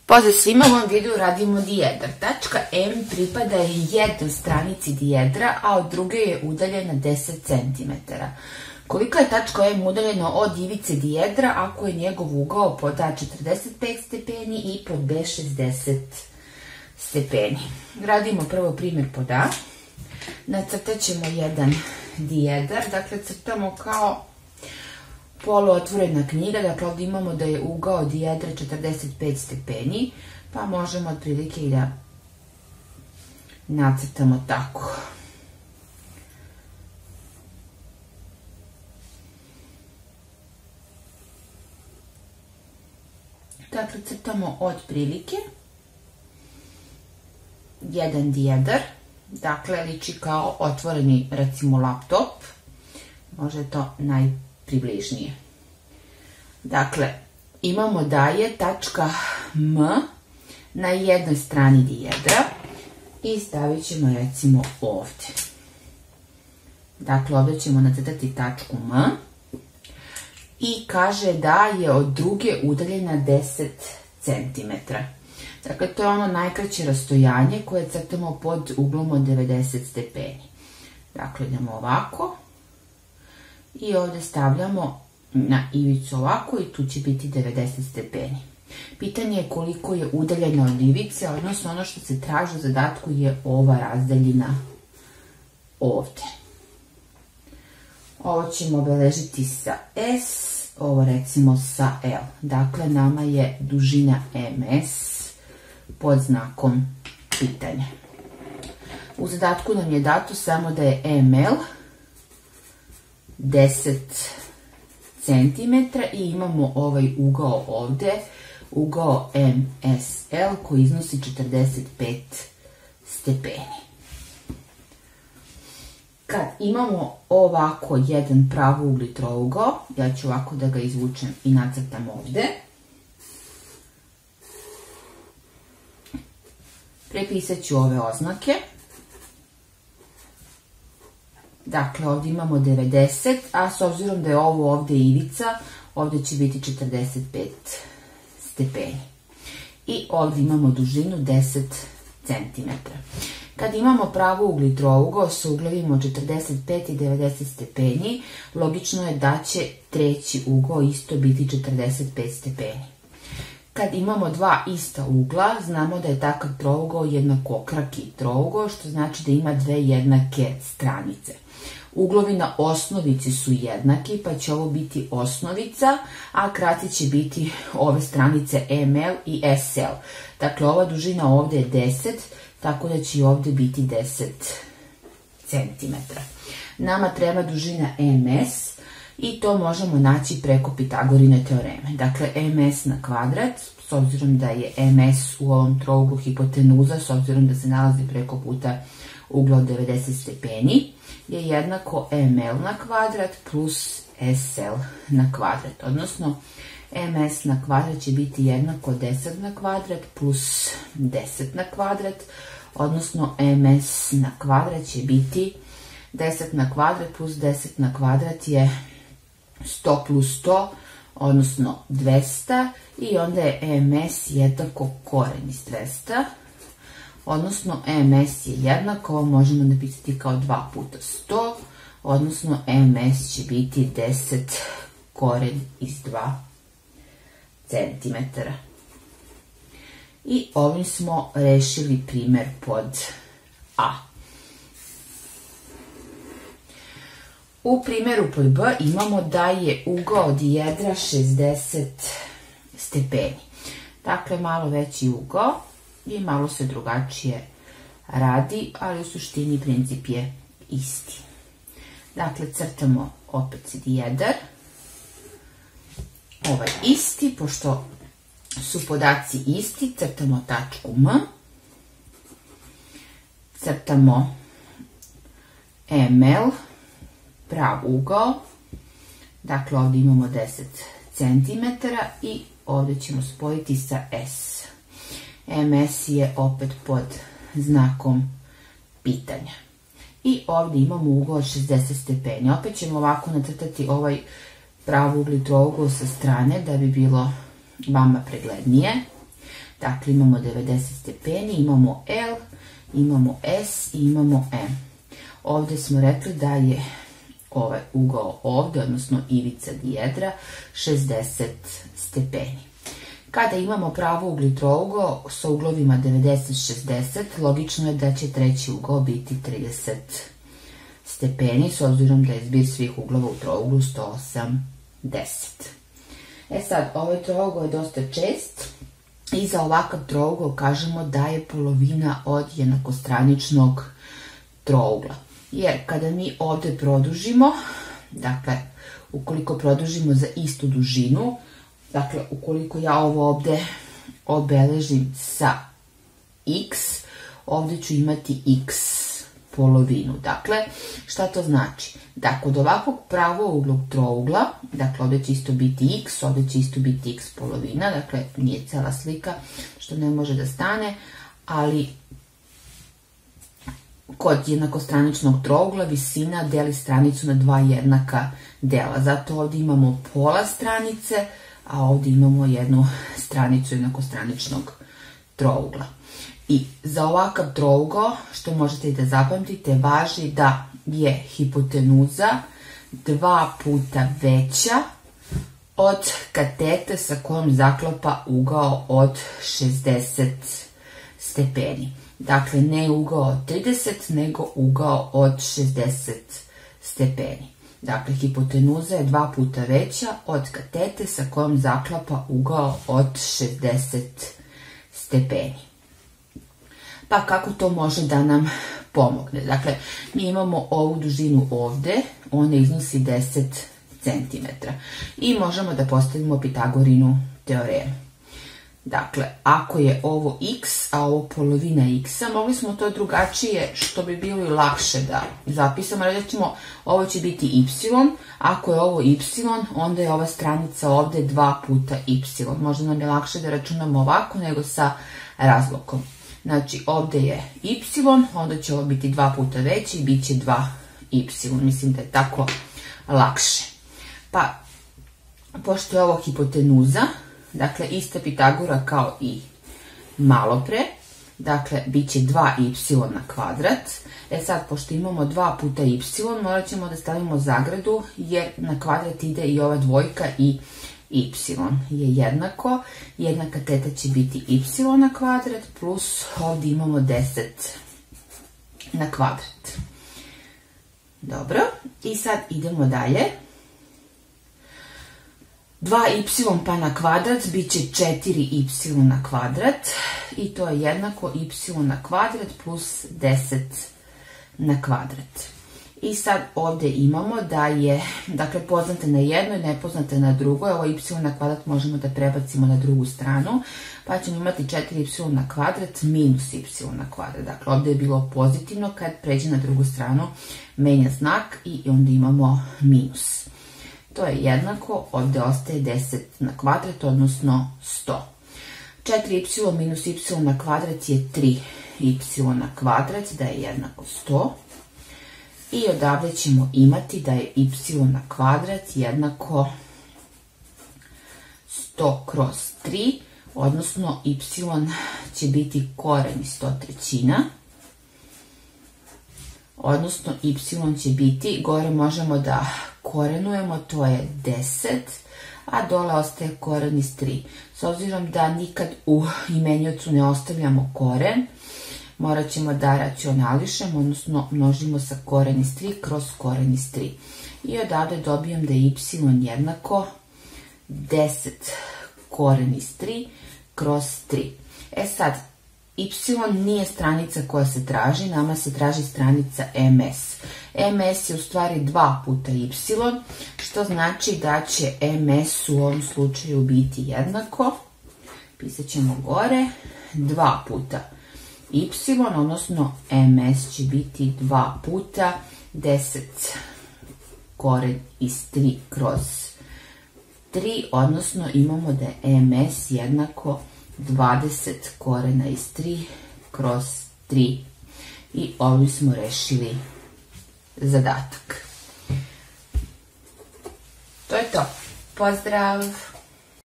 Pozdrav svima, u ovom videu radimo dijedar. Tačka M pripada jednoj stranici dijedra, a od druge je udaljena 10 cm. Koliko je tačka M udaljena od ivice dijedra ako je njegov ugao pod A 45 stepeni i pod B 60 stepeni? Radimo prvo primjer pod A. Nacrtat ćemo jedan dijedar, dakle crtamo kao poluotvorena knjiga, dakle ovdje imamo da je ugao dijedra 45 stepeni, pa možemo otprilike i da nacrtamo tako. Dakle, crtamo otprilike jedan dijedar, dakle liči kao otvoreni, recimo, laptop, može to najpribližnije. Dakle, imamo da je tačka M na jednoj strani dijedra i stavit ćemo recimo ovdje. Dakle, ovdje ćemo nacrtati tačku M i kaže da je od druge udaljena 10 cm. Dakle, to je ono najkraće rastojanje koje crtamo pod uglom od 90 stepeni. Dakle, idemo ovako i ovdje stavljamo na ivicu ovako i tu će biti 90 stepeni. Pitanje je koliko je udaljena od ivice, odnosno ono što se traži u zadatku je ova razdaljina ovdje. Ovo ćemo obeležiti sa S, ovo recimo sa L. Dakle, nama je dužina MS pod znakom pitanja. U zadatku nam je dato samo da je ML 10 cm i imamo ovaj ugao ovdje, ugao MSL koji iznosi 45 stepeni. Kad imamo ovako jedan pravougli trougao, ja ću ovako da ga izvučem i nacrtam ovdje. Prepisat ću ove oznake. Dakle, ovdje imamo 90, a s obzirom da je ovo ovdje ivica, ovdje će biti 45 stepeni. I ovdje imamo dužinu 10 cm. Kad imamo pravougli trougao sa uglovima od 45 i 90 stepeni, logično je da će treći ugao isto biti 45 stepeni. Kad imamo dva ista ugla, znamo da je takav trougao jednakokraki trougao, što znači da ima dve jednake stranice. Uglovi na osnovici su jednaki, pa će ovo biti osnovica, a krati će biti ove stranice ML i SL. Dakle, ova dužina ovdje je 10, tako da će i ovdje biti 10 cm. Nama treba dužina MS i to možemo naći preko Pitagorine teoreme. Dakle, MS na kvadrat, s obzirom da je MS u ovom trouglu hipotenuza, s obzirom da se nalazi preko puta ugla od 90 stepeni, je jednako ML na kvadrat plus SL na kvadrat. Odnosno, MS na kvadrat će biti jednako 10 na kvadrat plus 10 na kvadrat, odnosno MS na kvadrat će biti 10 na kvadrat plus 10 na kvadrat je 100 plus 100, odnosno 200, i onda je MS jednako koren iz 200, odnosno MS je jednako, možemo napisati kao 2 puta 100, odnosno MS će biti 10 koren iz 2 cm. I ovim smo rešili primjer pod A. U primjeru pod B imamo da je ugao dijedra 60 stepeni. Dakle, malo veći ugao i malo se drugačije radi, ali u suštini princip je isti. Dakle, crtamo opet dijedar. Ovaj isti, pošto su podaci isti, crtamo tačku M. Crtamo ML, prav ugao. Dakle, ovdje imamo 10 cm i ovdje ćemo spojiti sa S. MS je opet pod znakom pitanja. I ovdje imamo ugao od 60 stepeni. Opet ćemo ovako nacrtati ovaj pravougli trougao sa strane da bi bilo vama preglednije. Dakle, imamo 90 stepeni, imamo L, imamo S i imamo M. Ovdje smo rekli da je ovaj ugao ovdje, odnosno ivica dijedra, 60 stepeni. Kada imamo pravougli trougao sa uglovima 90-60, logično je da će treći ugao biti 30 stepeni, s obzirom da je zbir svih uglova u trouglu 180. Sad, ovaj trougao je dosta čest i za ovakav trougao kažemo da je polovina od jednakostraničnog trougla. Jer kada mi ovdje produžimo, dakle, ukoliko produžimo za istu dužinu, dakle, ukoliko ja ovo ovdje obeležim sa x, ovdje ću imati x polovinu. Dakle, šta to znači? Da kod ovakvog pravouglog trougla, dakle, ovdje će isto biti x, ovdje će isto biti x polovina, dakle, nije cela slika, što ne može da stane, ali kod jednakostraničnog trougla visina deli stranicu na dva jednaka dela. Zato ovdje imamo pola stranice, a ovdje imamo jednu stranicu jednakostraničnog trougla. I za ovakav trougao, što možete i da zapamtite, važi da je hipotenuza 2 puta veća od katete sa kojom zaklapa ugao od 60 stepeni. Dakle, ne ugao od 30, nego ugao od 60 stepeni. Dakle, hipotenuza je 2 puta veća od katete sa kojom zaklapa ugao od 60 stepeni. Pa kako to može da nam pomogne? Dakle, mi imamo ovu dužinu ovdje, ona iznosi 10 cm. I možemo da postavimo Pitagorinu teoremu. Dakle, ako je ovo x, a ovo polovina x-a, mogli smo to drugačije, što bi bilo i lakše da zapisamo. Recimo, ovo će biti y, ako je ovo y, onda je ova stranica ovdje 2 puta y. Možda nam je lakše da računamo ovako nego sa razlokom. Znači, ovdje je y, onda će ovo biti 2 puta veći i bit će 2y. Mislim da je tako lakše. Pa, pošto je ovo hipotenuza, dakle, ista Pitagora kao i malo pre, dakle, bit će 2y na kvadrat. Sad, pošto imamo 2 puta y, morat ćemo da stavimo zagradu, jer na kvadrat ide i ova dvojka i y je jednako. Jedna kateta će biti y na kvadrat, plus ovdje imamo 10 na kvadrat. Dobro, i sad idemo dalje. 2y pa na kvadrat bit će 4y na kvadrat i to je jednako y na kvadrat plus 10 na kvadrat. I sad ovdje imamo da je, dakle, poznate na jednoj, nepoznate na drugoj. Ovo y na kvadrat možemo da prebacimo na drugu stranu, pa ćemo imati 4y na kvadrat minus y na kvadrat. Dakle, ovdje je bilo pozitivno, kad pređe na drugu stranu menja znak i onda imamo minus. To je jednako, ovdje ostaje 10 na kvadrat, odnosno 100. 4y minus y na kvadrat je 3y na kvadrat, da je jednako 100. I odavde ćemo imati da je y na kvadrat jednako 100 kroz 3, odnosno y će biti koren 100/3. Odnosno y će biti, gore možemo da korenujemo, to je 10, a dole ostaje koren iz 3. S obzirom da nikad u imeniocu ne ostavljamo koren, morat ćemo da racionališemo, odnosno množimo sa koren iz 3 kroz koren iz 3. I odavde dobijem da je y jednako 10 koren iz 3 kroz 3. Sad, y nije stranica koja se traži, nama se traži stranica ms. ms je u stvari 2 puta y, što znači da će ms u ovom slučaju biti jednako, pisat ćemo gore, 2 puta y, odnosno ms će biti 2 puta 10 koren iz 3 kroz 3, odnosno imamo da je ms jednako 20 korena iz 3 kroz 3. I ovdje smo rešili zadatak. To je to. Pozdrav!